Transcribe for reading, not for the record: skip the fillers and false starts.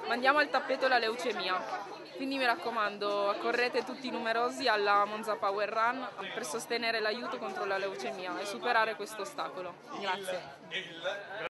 mandiamo al tappeto la leucemia. Quindi mi raccomando, correte tutti numerosi alla Monza Power Run per sostenere l'aiuto contro la leucemia e superare questo ostacolo. Grazie.